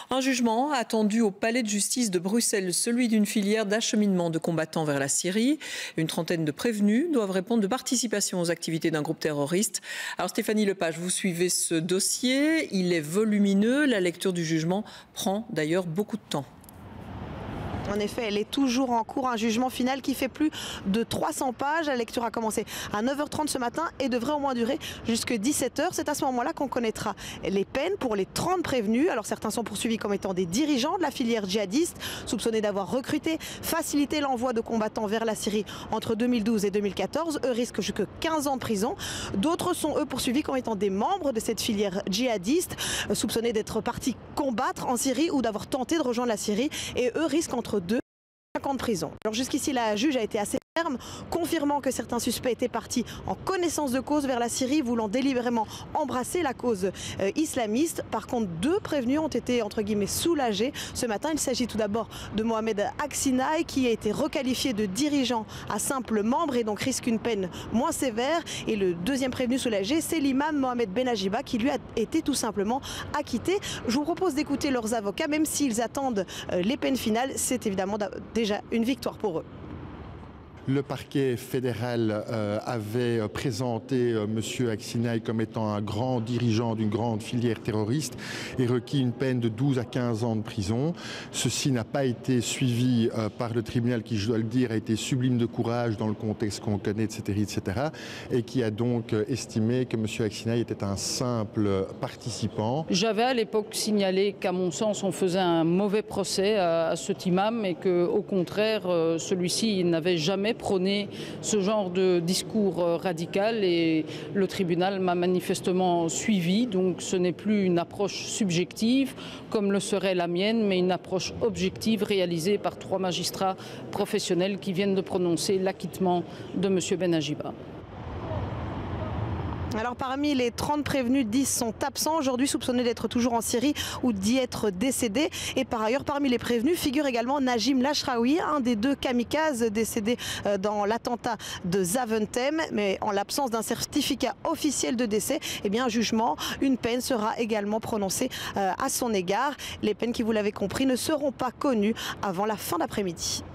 Un jugement attendu au palais de justice de Bruxelles, celui d'une filière d'acheminement de combattants vers la Syrie. Une trentaine de prévenus doivent répondre de participation aux activités d'un groupe terroriste. Alors Stéphanie Lepage, vous suivez ce dossier, il est volumineux, la lecture du jugement prend d'ailleurs beaucoup de temps. En effet, elle est toujours en cours, un jugement final qui fait plus de 300 pages. La lecture a commencé à 9h30 ce matin et devrait au moins durer jusqu'à 17h. C'est à ce moment-là qu'on connaîtra les peines pour les 30 prévenus. Alors certains sont poursuivis comme étant des dirigeants de la filière djihadiste, soupçonnés d'avoir recruté, facilité l'envoi de combattants vers la Syrie entre 2012 et 2014. Eux risquent jusqu'à 15 ans de prison. D'autres sont eux poursuivis comme étant des membres de cette filière djihadiste, soupçonnés d'être partis combattre en Syrie ou d'avoir tenté de rejoindre la Syrie. Et eux risquent entre 2 et 5 ans de prison. Alors jusqu'ici, la juge a été assez ferme, confirmant que certains suspects étaient partis en connaissance de cause vers la Syrie, voulant délibérément embrasser la cause islamiste. Par contre, 2 prévenus ont été entre guillemets soulagés. Ce matin, il s'agit tout d'abord de Mohamed Aksinaï, qui a été requalifié de dirigeant à simple membre et donc risque une peine moins sévère. Et le deuxième prévenu soulagé, c'est l'imam Mohamed Benajiba, qui lui a été tout simplement acquitté. Je vous propose d'écouter leurs avocats, même s'ils attendent les peines finales. C'est évidemment déjà une victoire pour eux. Le parquet fédéral avait présenté M. Aksinaï comme étant un grand dirigeant d'une grande filière terroriste et requis une peine de 12 à 15 ans de prison. Ceci n'a pas été suivi par le tribunal qui, je dois le dire, a été sublime de courage dans le contexte qu'on connaît, etc., et qui a donc estimé que M. Aksinaï était un simple participant. J'avais à l'époque signalé qu'à mon sens, on faisait un mauvais procès à cet imam et qu'au contraire, celui-ci n'avait jamais prôner ce genre de discours radical et le tribunal m'a manifestement suivi. Donc ce n'est plus une approche subjective comme le serait la mienne, mais une approche objective réalisée par 3 magistrats professionnels qui viennent de prononcer l'acquittement de M. Benajiba. Alors parmi les 30 prévenus, 10 sont absents aujourd'hui, soupçonnés d'être toujours en Syrie ou d'y être décédés. Et par ailleurs, parmi les prévenus figure également Najim Lashraoui, un des 2 kamikazes décédés dans l'attentat de Zaventem. Mais en l'absence d'un certificat officiel de décès, eh bien, un jugement, une peine sera également prononcée à son égard. Les peines qui, vous l'avez compris, ne seront pas connues avant la fin d'après-midi.